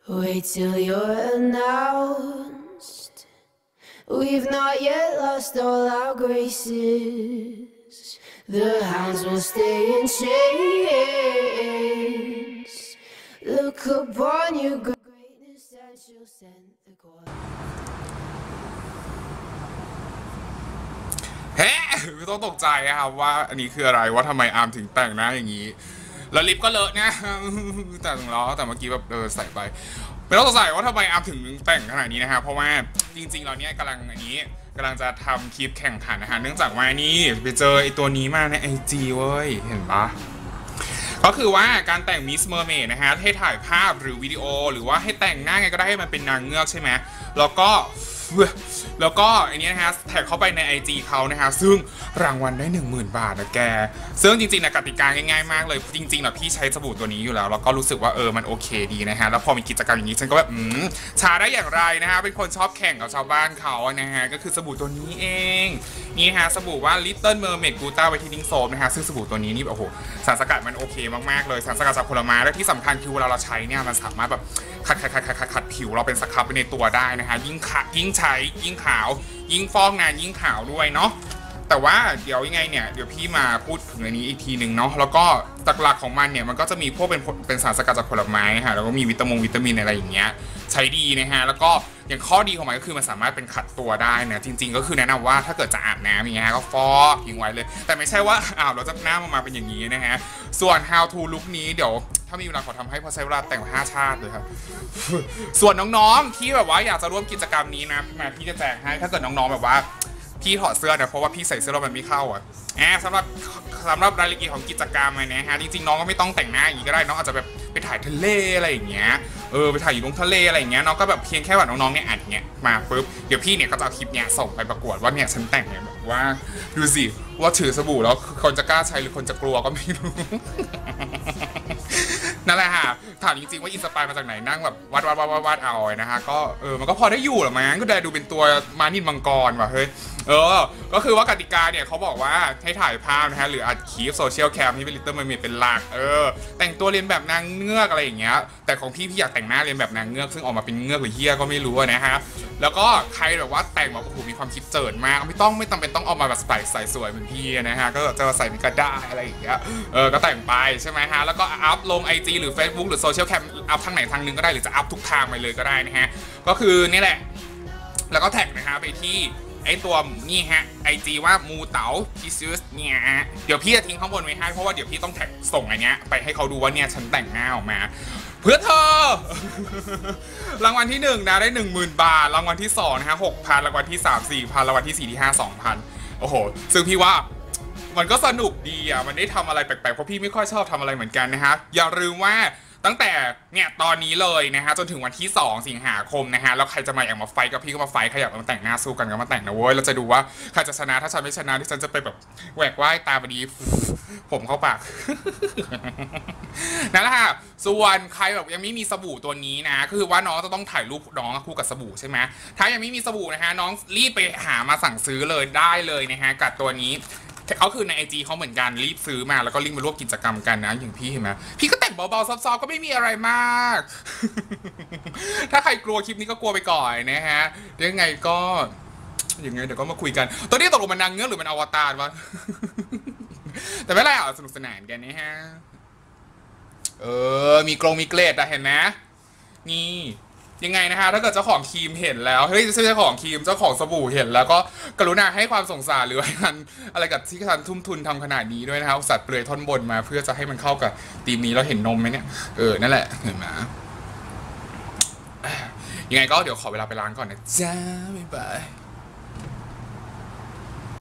Wait till you're announced. We've not yet lost all our graces. The hounds will stay in chains. Look upon your greatness and she'll send the call. เฮ้ไม่ต้องตกใจนะครับว่าอันนี้คืออะไรว่าทำไมอาร์มถึงแต่งหน้าอย่างนี้แล้วลิปก็เลอะนะแต่ถึงล้อแต่เมื่อกี้แบบใส่ไปไม่ต้องสงสัยว่าทำไมอาร์มถึงแต่งขนาดนี้นะครับเพราะว่าจริงๆเราเนี่ยกำลังจะทำคลิปแข่งขันนะฮะเนื่องจากว่านี่ไปเจอไอตัวนี้มาใน IG เว้ยเห็นปะก็คือว่าการแต่งมิสเมอร์เมดนะฮะให้ถ่ายภาพหรือวิดีโอหรือว่าให้แต่งหน้าไงก็ได้ให้มันเป็นนางเงือกใช่ไหมแล้วก็อันนี้นะฮะแท็กเข้าไปใน IG เขานะฮะซึ่งรางวัลได้ 10,000 บาทนะแกซึ่งจริงๆนะกติกาง่ายๆมากเลยจริงๆนะพี่ใช้สบู่ตัวนี้อยู่แล้วก็รู้สึกว่ามันโอเคดีนะฮะแล้วพอมีกิจกรรมอย่างนี้ฉันก็แบบชาได้อย่างไรนะฮะเป็นคนชอบแข่งกับชาวบ้านเขานะฮะก็คือสบู่ตัวนี้เองนี่ฮะสบู่ว่า Little Mermaid Gluta Whitening Soap นะฮะซึ่งสบู่ตัวนี้นี่โอ้โหสารสกัดมันโอเคมากๆเลยสารสกัดจากผลไม้และที่สำคัญคือเวลาเราใช้เนี่ยมันสามารถแบบขัดผิวเราเป็นสครับไปในตัวได้นะฮะยิ่งใช้ยิ่งขาวยิ่งฟอกงานยิ่งขาวด้วยเนาะแต่ว่าเดี๋ยวยังไงเนี่ยเดี๋ยวพี่มาพูดถึงอันนี้อีกทีหนึ่งเนาะแล้วก็หลักของมันเนี่ยมันก็จะมีพวกเป็นสารสกัดจากผลไม้ฮะแล้วก็มีวิตามินอะไรอย่างเงี้ยใช้ดีนะฮะแล้วก็อย่างข้อดีของมันก็คือมันสามารถเป็นขัดตัวได้นะจริงๆก็คือแนะนำว่าถ้าเกิดจะอาบน้ำอย่างเงี้ยก็ฟอกทิ้งไว้เลยแต่ไม่ใช่ว่าอาบแล้วจะหน้ามาเป็นอย่างนี้นะฮะส่วน how to look นี้เดี๋ยวถ้ามีเวลาขอทำให้เพราะใช้เวลาแต่ง5 ชาติเลยครับส่วนน้องๆที่แบบว่าอยากจะร่วมกิจกรรมนี้นะพี่จะแจกให้ถ้าเกิดน้องๆแบบว่าพี่ถอดเสื้อเนี่ยเพราะว่าพี่ใส่เสื้อแล้วมันไม่เข้าสำหรับรายละเอียดของกิจกรรมนะฮะจริงๆน้องก็ไม่ต้องแต่งหน้าอย่างนี้ก็ได้น้องอาจจะแบบไปถ่ายทะเลอะไรอย่างเงี้ยไปถ่ายอยู่ตรงทะเลอะไรอย่างเงี้ยน้องก็แบบเพียงแค่ว่าน้องๆเนี่ยอัดเนี่ยมาปุ๊บเดี๋ยวพี่เนี่ยก็จะเอาคลิปเนี่ยส่งไปประกวดว่าเนี่ยฉันแต่งเนี่ยแบบว่าดูสิว่าถือสบู่แล้วคนจะกล้าใช้หรือคนจะกลัวก็ไม่รู้ นั่นแหละค่ะถามจริงๆว่าอินสปายมาจากไหนนั่งแบบวาดเอานะฮะก็มันก็พอได้อยู่หรอมั้งก็ได้ดูเป็นตัวมานินมังกรว่ะเฮ้ยก็คือว่ากติกาเนี่ยเขาบอกว่าให้ถ่ายภาพนะฮะหรืออัดคลิปโซเชียลแคมที่เป็น Little Mermaid เป็นหลักแต่งตัวเรียนแบบนางเงือกอะไรอย่างเงี้ยแต่ของพี่อยากแต่งหน้าเรียนแบบนางเงือกซึ่งออกมาเป็นเงือกหรือเหี้ยก็ไม่รู้นะฮะแล้วก็ใครแบบว่าแต่งแบบโอ้โหมีความคิดเจิดมากไม่จำเป็นต้องเอามาแบบใส่สวยเหมือนพี่นะฮะก็จะใส่เป็นกระดาษอะไรอย่างเงี้ยก็แต่งไปใช่ไหมฮะแล้วก็อัพลง IG หรือ Facebook หรือโซเชียลแคมอัพทางไหนทางนึงก็ได้หรือจะอัพทุกทางไปเลยก็ได้นะฮะก็คือนี่แหละแล้วก็แท็กนะฮะไปที่ไอตัวนี่ฮะ IG ว่ามูเต๋าพิซิสเนี่ยเดี๋ยวพี่จะทิ้งข้างบนไว้ให้เพราะว่าเดี๋ยวพี่ต้องแท็กส่งอันเนี้ยไปให้เขาดูว่าเนี่ยฉันแต่งหน้าออกมาเพื่อเธอ รางวัลที่1นะได้ 10,000 บาทรางวัลที่2นะฮะ 6,000 รางวัลที่3 4,000 รางวัลที่4ที่5 2,000โอ้โหซึ่งพี่ว่ามันก็สนุกดีมันได้ทำอะไรแปลกๆเพราะพี่ไม่ค่อยชอบทำอะไรเหมือนกันนะฮะอย่าลืมว่าตั้งแต่เนี่ยตอนนี้เลยนะฮะจนถึงวันที่2 สิงหาคมนะฮะแล้วใครจะมาอยากมาไฟกับพี่ก็มาไฟใครอยากมาแต่งหน้าสู้กันก็มาแต่งนะเว้ยเราจะดูว่าใครจะชนะถ้าฉันไม่ชนะที่ฉันจะไปแบบแหวกว่ายตาบดีผมเข้าปาก นั่นแหละค่ะส่วนใครแบบยังไม่มีสบู่ตัวนี้นะคือว่าน้องจะต้องถ่ายรูปน้องคู่กับสบู่ใช่ไหมถ้ายังไม่มีสบู่นะฮะน้องรีบไปหามาสั่งซื้อเลยได้เลยนะฮะกับตัวนี้เขาคือใน IG เขาเหมือนกันรีบซื้อมาแล้วก็ลิงก์มาร่วมกิจกรรมกันนะอย่างพี่เห็นไหมพี่ก็แต่งเบาๆซอฟๆก็ไม่มีอะไรมาก ถ้าใครกลัวคลิปนี้ก็กลัวไปก่อนนะฮะยังไงก็ยังไงเดี๋ยวก็มาคุยกันตัวนี้ตกลงมันนางเงือกหรือมันอวตารวะ แต่ไม่ไรสนุกสนานกันนะฮะมีมีเกรดอะเห็นไหมนี่ยังไงนะฮะถ้าเกิดเจ้าของครีมเห็นแล้วเฮ้ยเจ้าของครีมเจ้าของสบู่เห็นแล้วก็กรุณาให้ความสงสารหรืออะไรกับที่ฉันทุ่มทุนทำขนาดนี้ด้วยนะครับสัตว์เปลือยท่อนบนมาเพื่อจะให้มันเข้ากับธีมนี้เราเห็นนมไหมเนี่ยนั่นแหละเห็นไหมยังไงก็เดี๋ยวขอเวลาไปล้างก่อนนะจ้าบ๊ายบาย